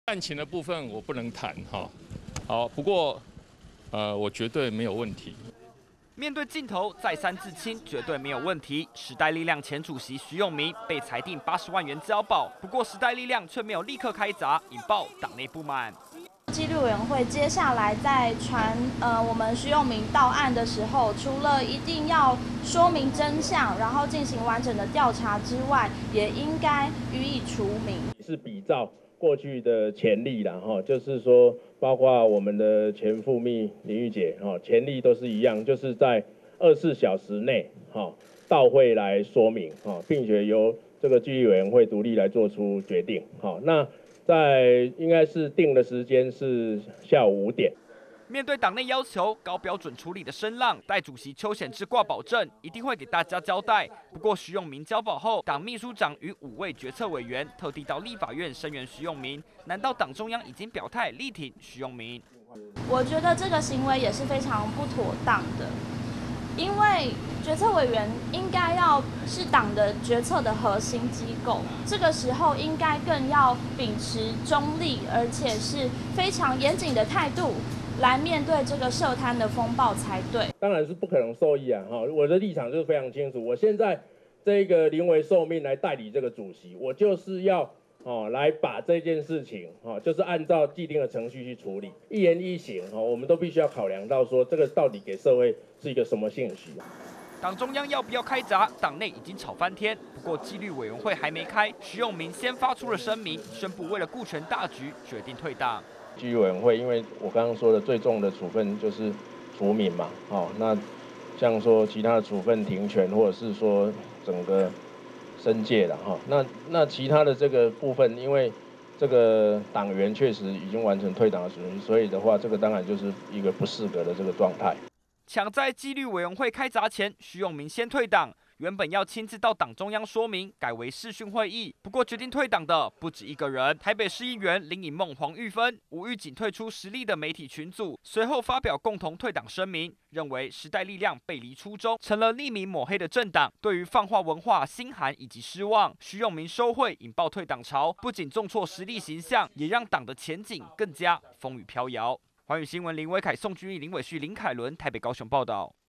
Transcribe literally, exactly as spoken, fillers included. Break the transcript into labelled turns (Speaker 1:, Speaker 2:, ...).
Speaker 1: 案情的部分我不能谈哈，好，不过呃，我绝对没有问题。
Speaker 2: 面对镜头再三自清，绝对没有问题。时代力量前主席徐永明被裁定八十万元交保，不过时代力量却没有立刻开闸，引爆党内不满。
Speaker 3: 纪律委员会接下来在传呃我们徐永明到案的时候，除了一定要说明真相，然后进行完整的调查之外，也应该予以除名。
Speaker 4: 是比照过去的前例啦，哈，就是说，包括我们的前副秘林玉姐，哈，前例都是一样，就是在二十四小时内，哈，到会来说明，哈，并且由这个纪律委员会独立来做出决定，好，那。在应该是定的时间是下午五点。
Speaker 2: 面对党内要求高标准处理的声浪，代主席邱显智挂保证，一定会给大家交代。不过徐永明交保后，党秘书长与五位决策委员特地到立法院声援徐永明。难道党中央已经表态力挺徐永明？
Speaker 3: 我觉得这个行为也是非常不妥当的。因为决策委员应该要是党的决策的核心机构，这个时候应该更要秉持中立，而且是非常严谨的态度来面对这个涉贪的风暴才对。
Speaker 4: 当然是不可能受益啊！哈，我的立场就是非常清楚，我现在这个临危受命来代理这个主席，我就是要哦来把这件事情哦，就是按照既定的程序去处理，一言一行哦，我们都必须要考量到说这个到底给社会是一个什么信息。
Speaker 2: 党中央要不要开闸？党内已经吵翻天。不过纪律委员会还没开，徐永明先发出了声明，宣布为了顾全大局，决定退党。
Speaker 4: 纪律委员会，因为我刚刚说的最重的处分就是除名嘛，哦，那像说其他的处分停权，或者是说整个申诫了哈，那那其他的这个部分，因为这个党员确实已经完成退党的手续，所以的话，这个当然就是一个不适格的这个状态。
Speaker 2: 抢在纪律委员会开闸前，徐永明先退党。原本要亲自到党中央说明，改为视讯会议。不过决定退党的不止一个人，台北市议员林颖梦、黄玉芬、吴玉锦退出实力的媒体群组，随后发表共同退党声明，认为时代力量背离初衷，成了匿名抹黑的政党，对于泛化文化心寒以及失望。徐永明收贿引爆退党潮，不仅重挫实力形象，也让党的前景更加风雨飘摇。寰宇新闻林威凯、宋君毅、林伟旭、林凯伦台北、高雄报道。